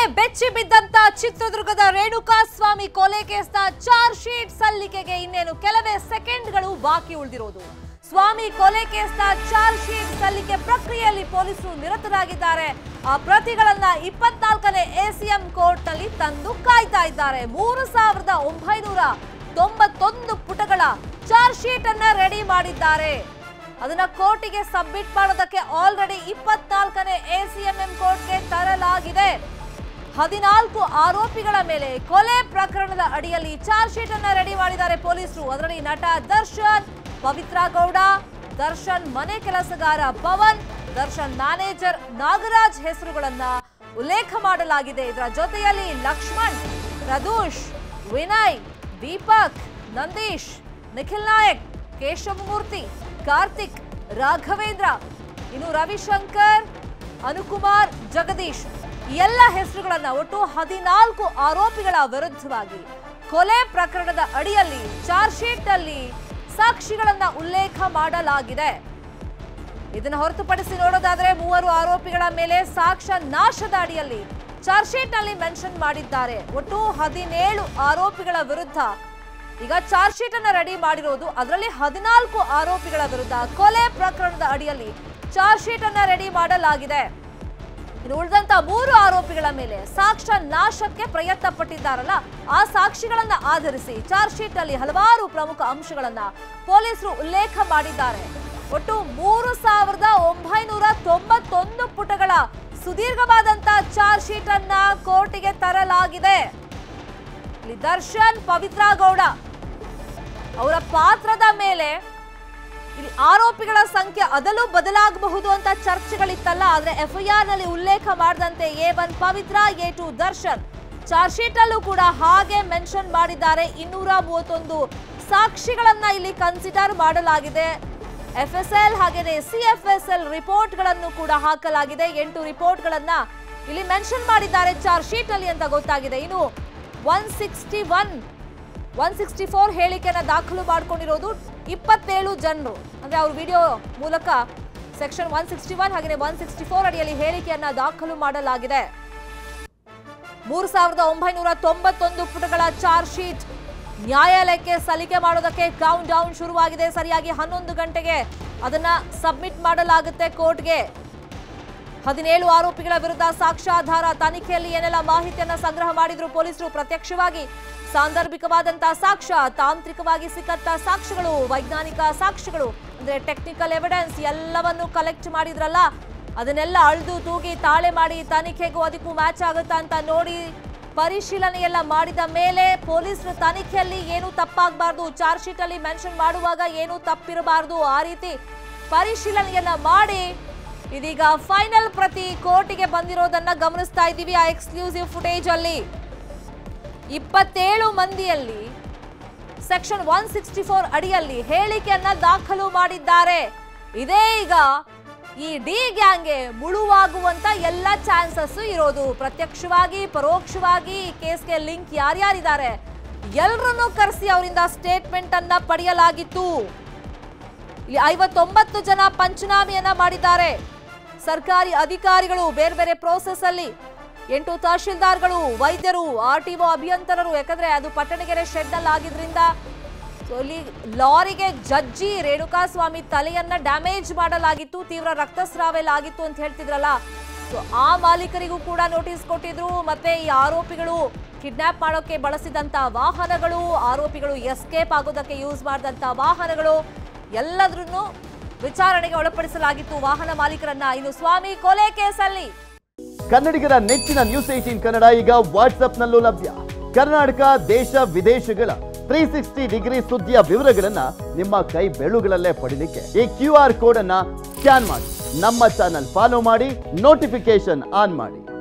ಬೆಚ್ಚಿ ಬಿದ್ದಂತ ಚಿತ್ರದುರ್ಗದ ರೇಣುಕಾಸ್ವಾಮಿ ಕೊಲೆ ಕೇಸ್ನ ಚಾರ್ಜ್ ಶೀಟ್ ಸಲ್ಲಿಕೆಗೆ ಇನ್ನೇನು ಕೆಲವೇ ಸೆಕೆಂಡ್ಗಳು ಬಾಕಿ ಉಳಿದಿರೋದು. ಸ್ವಾಮಿ ಕೊಲೆ ಕೇಸ್ನ ಚಾರ್ಜ್ ಶೀಟ್ ಸಲ್ಲಿಕೆ ಪ್ರಕ್ರಿಯೆಯಲ್ಲಿ ಪೊಲೀಸರು ನಿರತರಾಗಿದ್ದಾರೆ. ಆ ಪ್ರತಿಗಳನ್ನ 24ನೇ ಎಸಿಎಂ ಕೋರ್ಟ್ನಲ್ಲಿ ತಂದು ಕಾಯ್ತಾ ಇದ್ದಾರೆ. 3991 ಪುಟಗಳ ಚಾರ್ಜ್ ಶೀಟ್ ಅನ್ನ ರೆಡಿ ಮಾಡಿದ್ದಾರೆ. ಅದನ್ನ ಕೋರ್ಟಿಗೆ ಸಬ್ಮಿಟ್ ಮಾಡೋದಕ್ಕೆ ಆಲ್ರೆಡಿ 24ನೇ ಎಸಿಎಂಎಂ ಕೋರ್ಟ್ಗೆ ತರಲಾಗಿದೆ. 14 ಆರೋಪಿಗಳ ಮೇಲೆ ಕೊಲೆ ಪ್ರಕರಣದ ಅಡಿಯಲ್ಲಿ ಚಾರ್ಜ್ ಶೀಟ್ ಅನ್ನ ರೆಡಿ ಮಾಡಿದ್ದಾರೆ ಪೊಲೀಸರು. ಅದರಲ್ಲಿ ನಟ ದರ್ಶನ್, ಪವಿತ್ರ ಗೌಡ, ದರ್ಶನ್ ಮನೆ ಕೆಲಸಗಾರ ಪವನ್, ದರ್ಶನ್ ಮ್ಯಾನೇಜರ್ ನಾಗರಾಜ್ ಹೆಸರುಗಳನ್ನ ಉಲ್ಲೇಖ ಮಾಡಲಾಗಿದೆ. ಇದರ ಜೊತೆಯಲ್ಲಿ ಲಕ್ಷ್ಮಣ್, ಪ್ರದೂಷ್, ವಿನಯ್, ದೀಪಕ್, ನಂದೀಶ್, ನಿಖಿಲ್ ನಾಯಕ್, ಕೇಶವಮೂರ್ತಿ, ಕಾರ್ತಿಕ್, ರಾಘವೇಂದ್ರ, ಇನ್ನು ರವಿಶಂಕರ್, ಅನುಕುಮಾರ್, ಜಗದೀಶ್ ಎಲ್ಲ ಹೆಸರುಗಳನ್ನ ಒಟ್ಟು 14 ಆರೋಪಿಗಳ ವಿರುದ್ಧವಾಗಿ ಕೊಲೆ ಪ್ರಕರಣದ ಅಡಿಯಲ್ಲಿ ಚಾರ್ಜ್ ಶೀಟ್ ನಲ್ಲಿ ಸಾಕ್ಷಿಗಳನ್ನ ಉಲ್ಲೇಖ ಮಾಡಲಾಗಿದೆ. ಇದನ್ನು ಹೊರತುಪಡಿಸಿ ನೋಡೋದಾದ್ರೆ 3 ಆರೋಪಿಗಳ ಮೇಲೆ ಸಾಕ್ಷ್ಯ ನಾಶದ ಅಡಿಯಲ್ಲಿ ಚಾರ್ಜ್ ಶೀಟ್ ನಲ್ಲಿ ಮೆನ್ಷನ್ ಮಾಡಿದ್ದಾರೆ. ಒಟ್ಟು 17 ಆರೋಪಿಗಳ ವಿರುದ್ಧ ಈಗ ಚಾರ್ಜ್ ಶೀಟ್ ಅನ್ನ ರೆಡಿ ಮಾಡಿರೋದು. ಅದರಲ್ಲಿ 14 ಆರೋಪಿಗಳ ವಿರುದ್ಧ ಕೊಲೆ ಪ್ರಕರಣದ ಅಡಿಯಲ್ಲಿ ಚಾರ್ಜ್ ಶೀಟ್ ಅನ್ನ ರೆಡಿ ಮಾಡಲಾಗಿದೆ. ಇನ್ನು ಉಳಿದಂತ 3 ಆರೋಪಿಗಳ ಮೇಲೆ ಸಾಕ್ಷ್ಯ ನಾಶಕ್ಕೆ ಪ್ರಯತ್ನ ಪಟ್ಟಿದ್ದಾರಲ್ಲ, ಆ ಸಾಕ್ಷಿಗಳನ್ನ ಆಧರಿಸಿ ಚಾರ್ಜ್ ಶೀಟ್ ನಲ್ಲಿ ಹಲವಾರು ಪ್ರಮುಖ ಅಂಶಗಳನ್ನ ಪೊಲೀಸರು ಉಲ್ಲೇಖ ಮಾಡಿದ್ದಾರೆ. ಒಟ್ಟು 3991 ಪುಟಗಳ ಸುದೀರ್ಘವಾದಂತ ಚಾರ್ಜ್ ಶೀಟ್ ಅನ್ನ ಕೋರ್ಟಿಗೆ ತರಲಾಗಿದೆ. ಇಲ್ಲಿ ದರ್ಶನ್, ಪವಿತ್ರ ಗೌಡ ಅವರ ಪಾತ್ರದ ಮೇಲೆ ಇಲ್ಲಿ ಆರೋಪಿಗಳ ಸಂಖ್ಯೆ ಅದಲ್ಲೂ ಬದಲಾಗಬಹುದು ಅಂತ ಚರ್ಚೆಗಳಿತ್ತಲ್ಲ, ಆದ್ರೆ ಎಫ್ಐಆರ್ ನಲ್ಲಿ ಉಲ್ಲೇಖ ಮಾಡದಂತೆ A1 ಪವಿತ್ರ, A2 ದರ್ಶನ್, ಚಾರ್ಜ್ ಶೀಟ್ ಅಲ್ಲೂ ಕೂಡ ಹಾಗೆ ಮೆನ್ಷನ್ ಮಾಡಿದ್ದಾರೆ. 231 ಸಾಕ್ಷಿಗಳನ್ನ ಇಲ್ಲಿ ಕನ್ಸಿಡರ್ ಮಾಡಲಾಗಿದೆ. FSL ಹಾಗೇನೆ CFSL ರಿಪೋರ್ಟ್ ಗಳನ್ನು ಕೂಡ ಹಾಕಲಾಗಿದೆ. 8 ರಿಪೋರ್ಟ್ ಗಳನ್ನ ಇಲ್ಲಿ ಮೆನ್ಷನ್ ಮಾಡಿದ್ದಾರೆ ಚಾರ್ಜ್ ಶೀಟ್ ಅಲ್ಲಿ ಅಂತ ಗೊತ್ತಾಗಿದೆ. ಇನ್ನು 164 ಹೇಳಿಕೆಯನ್ನ ದಾಖಲು ಮಾಡಿಕೊಂಡಿರೋದು 27 ಜನರು, ಅಂದ್ರೆ ಅವ್ರ ವಿಡಿಯೋ ಮೂಲಕ ಸೆಕ್ಷನ್ 161 ಹಾಗೆ 164 ಅಡಿಯಲ್ಲಿ ಹೇಳಿಕೆಯನ್ನ ದಾಖಲು ಮಾಡಲಾಗಿದೆ. 3991 ಪುಟಗಳ ಚಾರ್ಜ್ ಶೀಟ್ ನ್ಯಾಯಾಲಯಕ್ಕೆ ಸಲ್ಲಿಕೆ ಮಾಡೋದಕ್ಕೆ ಕೌಂಟ್ ಡೌನ್ ಶುರುವಾಗಿದೆ. ಸರಿಯಾಗಿ 11 ಗಂಟೆಗೆ ಅದನ್ನ ಸಬ್ಮಿಟ್ ಮಾಡಲಾಗುತ್ತೆ ಕೋರ್ಟ್ಗೆ. 17 ಆರೋಪಿಗಳ ವಿರುದ್ಧ ಸಾಕ್ಷ್ಯಾಧಾರ ತನಿಖೆಯಲ್ಲಿ ಏನೆಲ್ಲ ಮಾಹಿತಿಯನ್ನ ಸಂಗ್ರಹ ಮಾಡಿದ್ರು ಪೊಲೀಸರು, ಪ್ರತ್ಯಕ್ಷವಾಗಿ ಸಾಂದರ್ಭಿಕವಾದಂತಹ ಸಾಕ್ಷ್ಯ, ತಾಂತ್ರಿಕವಾಗಿ ಸಿಕ್ಕಂತ ಸಾಕ್ಷ್ಯಗಳು, ವೈಜ್ಞಾನಿಕ ಸಾಕ್ಷ್ಯಗಳು ಅಂದ್ರೆ ಟೆಕ್ನಿಕಲ್ ಎವಿಡೆನ್ಸ್ ಎಲ್ಲವನ್ನು ಕಲೆಕ್ಟ್ ಮಾಡಿದ್ರಲ್ಲ, ಅದನ್ನೆಲ್ಲ ಅಳ್ದು ತೂಗಿ ತಾಳೆ ಮಾಡಿ ತನಿಖೆಗೂ ಅದಕ್ಕೂ ಮ್ಯಾಚ್ ಆಗುತ್ತಾ ಅಂತ ನೋಡಿ ಪರಿಶೀಲನೆ ಎಲ್ಲ ಮಾಡಿದ ಮೇಲೆ ಪೊಲೀಸರ ತನಿಖೆಯಲ್ಲಿ ಏನು ತಪ್ಪಾಗಬಾರ್ದು, ಚಾರ್ಜ್ ಶೀಟ್ ಅಲ್ಲಿ ಮೆನ್ಷನ್ ಮಾಡುವಾಗ ಏನು ತಪ್ಪಿರಬಾರ್ದು, ಆ ರೀತಿ ಪರಿಶೀಲನೆಯನ್ನ ಮಾಡಿ ಇದೀಗ ಫೈನಲ್ ಪ್ರತಿ ಕೋರ್ಟಿಗೆ ಬಂದಿರೋದನ್ನ ಗಮನಿಸ್ತಾ ಇದ್ದೀವಿ. ಆ ಎಕ್ಸ್ಕ್ಲೂಸಿವ್ ಫುಟೇಜ್ ಅಲ್ಲಿ 27 ಮಂದಿಯಲ್ಲಿ ಸೆಕ್ಷನ್ 164 ಅಡಿಯಲ್ಲಿ ಹೇಳಿಕೆಯನ್ನ ದಾಖಲು ಮಾಡಿದ್ದಾರೆ. ಇದೇ ಈಗ ಈ ಡಿ ಗ್ಯಾಂಗ್ಗೆ ಮುಳುವಾಗುವಂತ ಎಲ್ಲ ಚಾನ್ಸಸ್ ಇರೋದು. ಪ್ರತ್ಯಕ್ಷವಾಗಿ ಪರೋಕ್ಷವಾಗಿ ಈ ಕೇಸ್ಗೆ ಲಿಂಕ್ ಯಾರ್ಯಾರಿದ್ದಾರೆ ಎಲ್ಲರನ್ನೂ ಕರೆಸಿ ಅವರಿಂದ ಸ್ಟೇಟ್ಮೆಂಟ್ ಅನ್ನ ಪಡೆಯಲಾಗಿತ್ತು. ಇಲ್ಲಿ 59 ಜನ ಪಂಚನಾಮೆಯನ್ನ ಮಾಡಿದ್ದಾರೆ. ಸರ್ಕಾರಿ ಅಧಿಕಾರಿಗಳು ಬೇರೆ ಬೇರೆ ಪ್ರೋಸೆಸ್ ಅಲ್ಲಿ, 8 ತಹಶೀಲ್ದಾರ್ಗಳು, ವೈದ್ಯರು, RTO ಅಭಿಯಂತರರು, ಯಾಕಂದ್ರೆ ಅದು ಪಟ್ಟಣಗೆರೆ ಶೆಡ್ ನಲ್ಲಿ ಆಗಿದ್ರಿಂದ ಇಲ್ಲಿ ಲಾರಿಗೆ ಜಜ್ಜಿ ರೇಣುಕಾಸ್ವಾಮಿ ತಲೆಯನ್ನ ಡ್ಯಾಮೇಜ್ ಮಾಡಲಾಗಿತ್ತು, ತೀವ್ರ ರಕ್ತಸ್ರಾವ ಎಲ್ಲ ಆಗಿತ್ತು ಅಂತ ಹೇಳ್ತಿದ್ರಲ್ಲ, ಸೊ ಆ ಮಾಲೀಕರಿಗೂ ಕೂಡ ನೋಟಿಸ್ ಕೊಟ್ಟಿದ್ರು. ಮತ್ತೆ ಈ ಆರೋಪಿಗಳು ಕಿಡ್ನಾಪ್ ಮಾಡೋಕೆ ಬಳಸಿದಂತ ವಾಹನಗಳು, ಆರೋಪಿಗಳು ಎಸ್ಕೇಪ್ ಆಗೋದಕ್ಕೆ ಯೂಸ್ ಮಾಡಿದಂತ ವಾಹನಗಳು ಎಲ್ಲದನ್ನು ವಿಚಾರಣೆಗೆ ಒಳಪಡಿಸಲಾಗಿತ್ತು ವಾಹನ ಮಾಲೀಕರನ್ನ. ಇನ್ನು ಸ್ವಾಮಿ ಕೊಲೆ ಕೇಸಲ್ಲಿ ಕನ್ನಡಿಗರ ನೆಚ್ಚಿನ ನ್ಯೂಸ್ 18 ಕನ್ನಡ ಈಗ ವಾಟ್ಸ್ಆಪ್ ನಲ್ಲೂ ಲಭ್ಯ. ಕರ್ನಾಟಕ ದೇಶ ವಿದೇಶಗಳ 360 ಡಿಗ್ರಿ ಸುದ್ದಿಯ ವಿವರಗಳನ್ನ ನಿಮ್ಮ ಕೈ ಬೆರಳುಗಳಲ್ಲೇ ಪಡಿಲಿಕ್ಕೆ ಈ QR ಕೋಡ್ ಅನ್ನ ಸ್ಕ್ಯಾನ್ ಮಾಡಿ ನಮ್ಮ ಚಾನಲ್ ಫಾಲೋ ಮಾಡಿ, ನೋಟಿಫಿಕೇಶನ್ ಆನ್ ಮಾಡಿ.